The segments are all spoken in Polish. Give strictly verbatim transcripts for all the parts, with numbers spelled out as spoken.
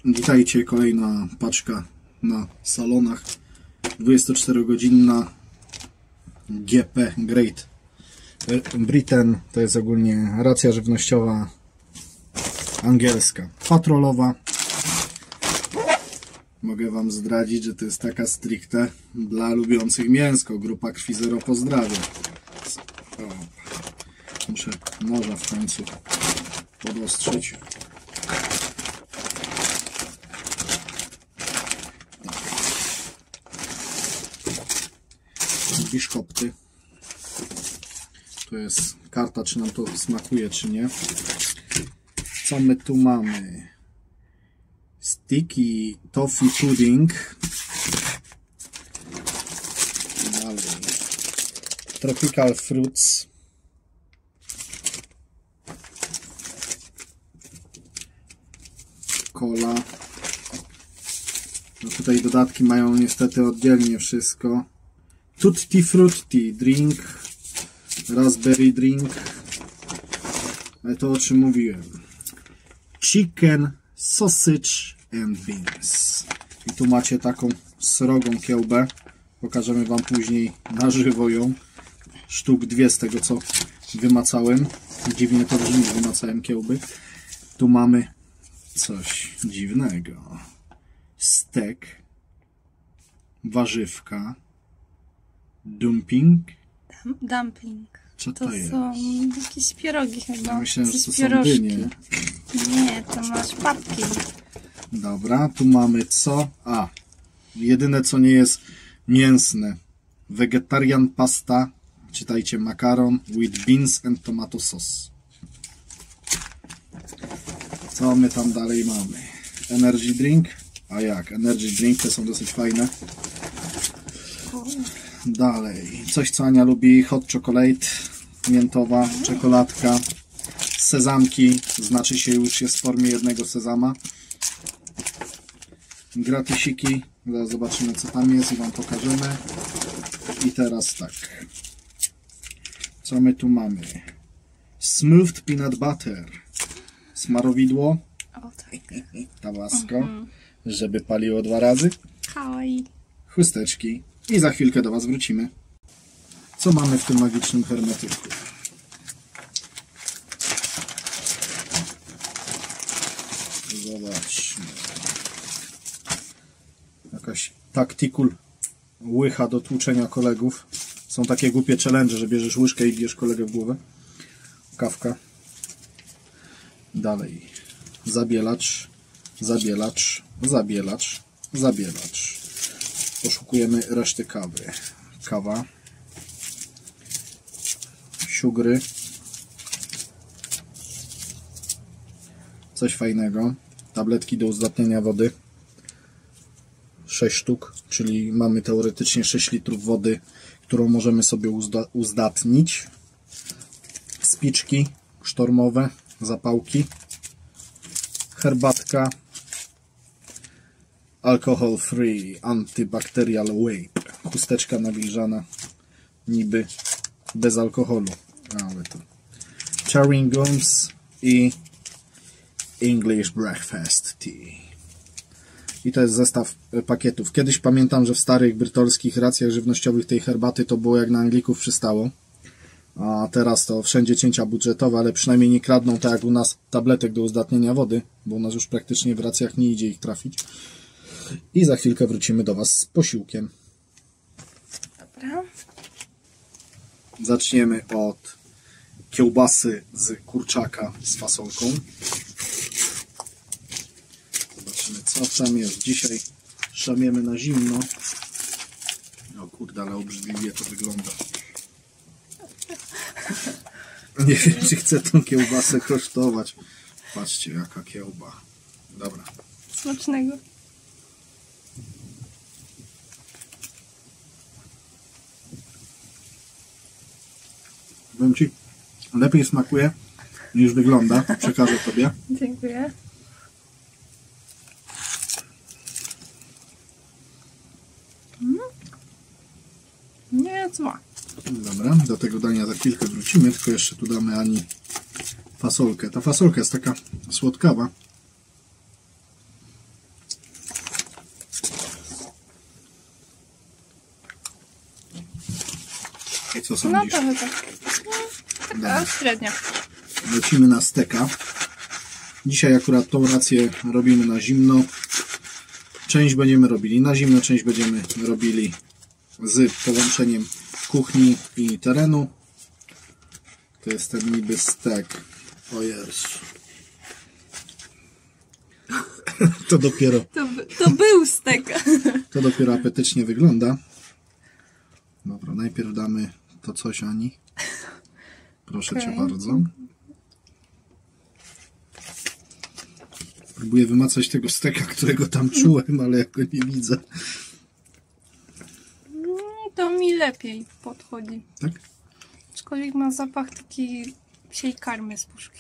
Witajcie, kolejna paczka na salonach. dwudziestoczterogodzinna G P Great Britain. To jest ogólnie racja żywnościowa angielska, patrolowa. Mogę wam zdradzić, że to jest taka stricte dla lubiących mięsko. Grupa Krwi Zero pozdrawia. O, muszę noża w końcu podostrzyć. Biszkopty. To jest karta, czy nam to smakuje, czy nie. Co my tu mamy? Sticky toffee pudding. Dalej. Tropical fruits. Cola. No tutaj dodatki mają niestety oddzielnie wszystko. Tutti frutti drink. Raspberry drink. Ale to, o czym mówiłem. Chicken sausage and beans. I tu macie taką srogą kiełbę. Pokażemy wam później na żywo ją. Sztuk dwie z tego, co wymacałem. Dziwnie to brzmi, że wymacałem kiełby. Tu mamy coś dziwnego. Stek. Warzywka. Dumping. Dumpling. Co to, to jest? są jakieś pierogi chyba. Ja myślałem, że to są pierożki. dynie. Nie, to masz papki. Dobra, tu mamy co? A, jedyne co nie jest mięsne. Vegetarian pasta, czytajcie makaron with beans and tomato sauce. Co my tam dalej mamy? Energy drink. A jak? Energy drink, te są dosyć fajne. Dalej, coś co Ania lubi, hot chocolate, miętowa, czekoladka, sezamki, znaczy się już jest w formie jednego sezama. Gratisiki, zaraz zobaczymy co tam jest i wam pokażemy. I teraz tak, co my tu mamy? Smoothed peanut butter, smarowidło, O, tak. tabasco, Mhm. żeby paliło dwa razy, Kawaii. chusteczki. I za chwilkę do was wrócimy. Co mamy w tym magicznym hermetyku? Zobaczmy. Jakaś tactical łycha do tłuczenia kolegów. Są takie głupie challenge, że bierzesz łyżkę i bierz kolegę w głowę. Kawka. Dalej. Zabielacz. Zabielacz. Zabielacz. Zabielacz. Poszukujemy reszty kawy. Kawa. Siugry. Coś fajnego. Tabletki do uzdatniania wody. sześć sztuk, czyli mamy teoretycznie sześć litrów wody, którą możemy sobie uzda uzdatnić. Spiczki sztormowe, zapałki. Herbatka. Alcohol free, antibacterial vape. Chusteczka nawilżana, niby bez alkoholu. Ale to chewing gums i English breakfast tea. I to jest zestaw pakietów. Kiedyś pamiętam, że w starych brytolskich racjach żywnościowych tej herbaty to było jak na Anglików przystało. A teraz to wszędzie cięcia budżetowe, ale przynajmniej nie kradną tak jak u nas tabletek do uzdatnienia wody, bo u nas już praktycznie w racjach nie idzie ich trafić. I za chwilkę wrócimy do was z posiłkiem. Dobra. Zaczniemy od kiełbasy z kurczaka z fasolką. Zobaczymy co tam jest. Dzisiaj szamiemy na zimno. O kurde, ale obrzydliwie to wygląda. Nie wiem, czy chcę tą kiełbasę kosztować. Patrzcie, jaka kiełba. Dobra. Smacznego. Powiem ci, lepiej smakuje niż wygląda. Przekażę tobie. Dziękuję. Mm. Nie, zła. Dobra, do tego dania za chwilkę wrócimy, tylko jeszcze tu damy Ani fasolkę. Ta fasolka jest taka słodkawa. Co No sądzisz? trochę tak. No, taka Dobra. średnia. Lecimy na steka. Dzisiaj akurat tą rację robimy na zimno. Część będziemy robili na zimno, część będziemy robili z połączeniem kuchni i terenu. To jest ten niby stek. O Jezu. To dopiero, To, by- to był stek. to dopiero apetycznie wygląda. Dobra, najpierw damy to coś, Ani. Proszę Cię Okej. bardzo. Próbuję wymacać tego steka, którego tam czułem, ale ja go nie widzę. Mm, To mi lepiej podchodzi. Tak? Aczkolwiek ma zapach taki psiej karmy z puszki.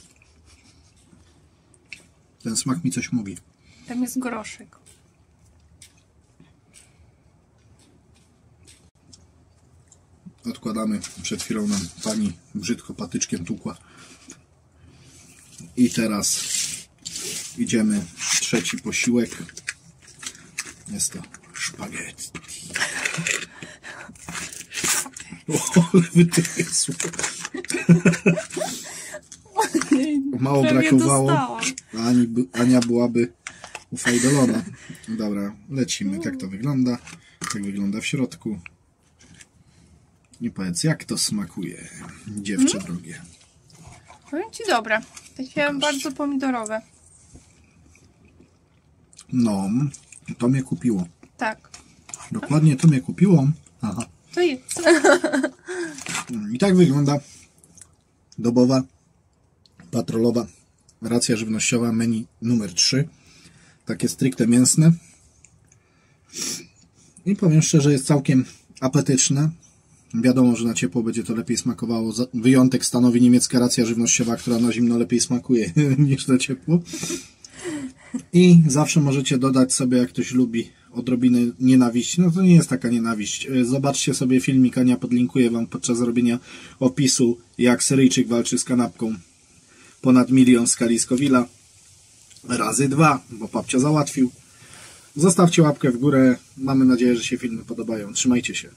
Ten smak mi coś mówi. Tam jest groszek. Odkładamy. Przed chwilą nam pani brzydko patyczkiem tukła. I teraz idziemy. Trzeci posiłek. Jest to szpaghetti. O, ale wytyfysło. Mało Prawie brakowało. dostałam. Ani, by- Ania byłaby ufajdolona. Dobra, lecimy. Tak to wygląda. Tak wygląda w środku. I powiedz, jak to smakuje, dziewczę drogie. Powiem ci dobre. Takie bardzo pomidorowe. No, to mnie kupiło. Tak. Dokładnie to mnie kupiło. Aha. To jest. I tak wygląda dobowa, patrolowa racja żywnościowa menu numer trzy. Takie stricte mięsne. I powiem szczerze, jest całkiem apetyczne. Wiadomo, że na ciepło będzie to lepiej smakowało. Za- Wyjątek stanowi niemiecka racja żywnościowa, która na zimno lepiej smakuje niż na ciepło. I zawsze możecie dodać sobie, jak ktoś lubi, odrobinę nienawiści. No to nie jest taka nienawiść. Zobaczcie sobie filmik, Ania podlinkuje wam podczas robienia opisu, jak Syryjczyk walczy z kanapką. Ponad milion w skali Scoville'a. Razy dwa, bo babcia załatwił. Zostawcie łapkę w górę. Mamy nadzieję, że się filmy podobają. Trzymajcie się.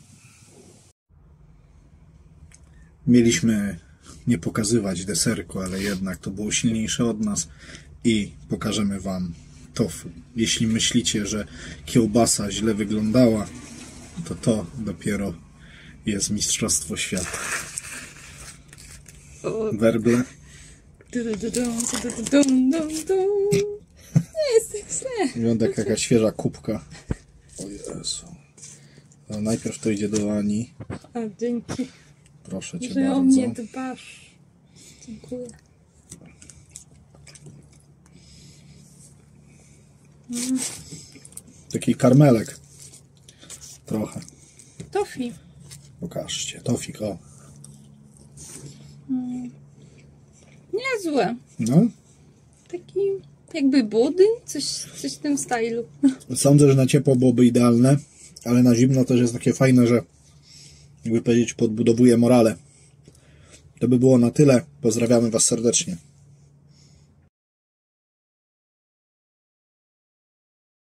Mieliśmy nie pokazywać deserku, ale jednak to było silniejsze od nas i pokażemy wam tofu. Jeśli myślicie, że kiełbasa źle wyglądała, to to dopiero jest mistrzostwo świata. Werble. Nie jest tak źle. Wygląda jak jakaś świeża kubka. O Jezu. No, najpierw to idzie do Ani. A, dzięki, Proszę Cię że o bardzo. mnie dbasz. Dziękuję. Taki karmelek. Trochę. Tofi. Pokażcie. Tofik, o. Niezłe. No. Taki jakby budyń, coś, coś w tym stylu. Sądzę, że na ciepło byłoby idealne, ale na zimno też jest takie fajne, że jakby powiedzieć, podbudowuje morale. To by było na tyle. Pozdrawiamy Was serdecznie.